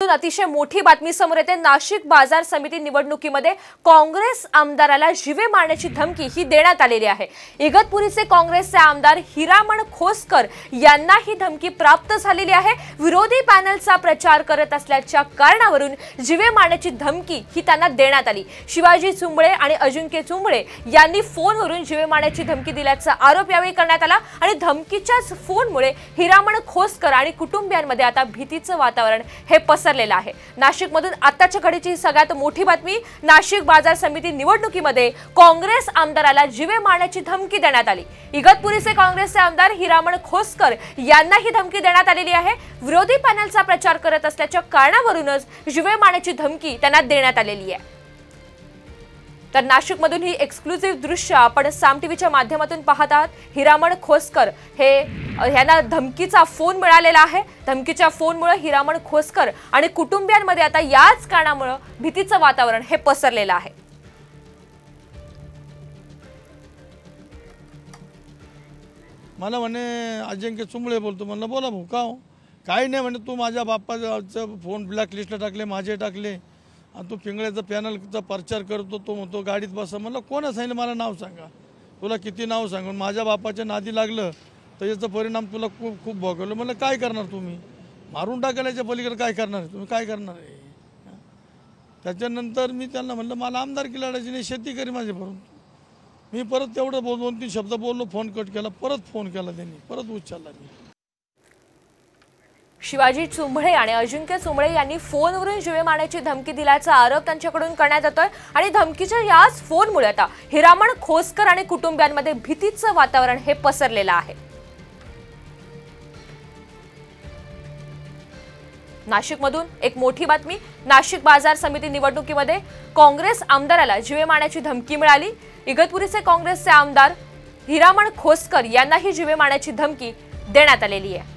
अतिशय मोठी बातमी समोर येते। नाशिक बाजार समिती निवडणुकीमध्ये काँग्रेस आमदाराला जीवे मारण्याची धमकी ही देण्यात आलेली आहे। इगतपुरीचे काँग्रेसचे आमदार हिरामण खोसकर यांना ही धमकी प्राप्त झालेली आहे। विरोधी पॅनलचा प्रचार करत असल्याच्या कारणावरून जीवे मारण्याची धमकी ही त्यांना देण्यात आली। शिवाजी चुंबळे आणि अजिंक्य चुंबळे यांनी फोनवरून जीवे मारण्याची धमकी दिल्याचा आरोप यावेळी करण्यात आला आणि धमकीच्याच फोनमुळे हिरामण खोसकर आणि कुटुंबियांमध्ये आता भीतीचं वातावरण हे पसरलेलं आहे। नाशिकमधून आताच्या घडीची सगळ्यात मोठी बातमी, नाशिक बाजार समिती निवडणुकीमध्ये काँग्रेस आमदाराला जीवे मारण्याची धमकी देण्यात आली। इगतपुरीचे काँग्रेसचे आमदार हिरामण खोसकर यांना ही धमकी देण्यात आलेली आहे। विरोधी पॅनलचा प्रचार करत असल्याच्या कारणावरूनच जीवे मारण्याची धमकी त्यांना देण्यात आलेली आहे। तर नाशिकमधून ही एक्सक्लुसिव्ह दृश्य आपण साम टीव्हीच्या माध्यमातून पाहत आहात। हिरामण खोसकर यांना धमकीचा फोन मिळालेला आहे। धमकीच्या फोनमुळे हिरामण खोसकर आणि कुटुंबियांमध्ये आता याच कारणामुळे भीतीचं वातावरण हे पसरलेलं आहे। मला म्हणे अजिंक्य चुंबळे बोलतो। म्हणलं बोला भाऊ, का हो? काही नाही म्हणे, तू माझ्या बाप्पाचा फोन ब्लॅकलिस्टला टाकले, माझे टाकले आणि तू पिंगळ्याचा पॅनलचा प्रचार करतो। तो म्हणतो गाडीत बसा। म्हणलं कोण सांगितलं, मला नाव सांगा, तुला किती नाव सांगून माझ्या बापाच्या नादी लागलं तर याचा परिणाम तुला खूप खूप भोगवलं। म्हणलं काय करणार तुम्ही, मारून टाकायच्या पलीकडे काय करणार आहे तुम्ही, काय करणार आहे? त्याच्यानंतर मी त्यांना म्हणलं मला आमदारकी लढायची नाही, शेती करी माझे भरून। मी परत तेवढं 2-3 शब्द बोललो, फोन कट केला, परत फोन केला त्यांनी, परत उचलला मी। शिवाजी चुंबळे आणि अजिंक्य चुंबळे यांनी फोनवरून जीवे मारण्याची धमकी दिल्याचा आरोप त्यांच्याकडून करण्यात येतोय आणि धमकीच्या याच फोनमुळे आता हिरामण खोसकर आणि कुटुंबियांमध्ये भीतीचं वातावरण हे पसरलेलं आहे। नाशिकमधून एक मोठी बातमी, नाशिक बाजार समिती निवडणुकीमध्ये काँग्रेस आमदाराला जीवे मारण्याची धमकी मिळाली। इगतपुरीचे काँग्रेसचे आमदार हिरामण खोसकर यांनाही जीवे मारण्याची धमकी देण्यात आलेली आहे।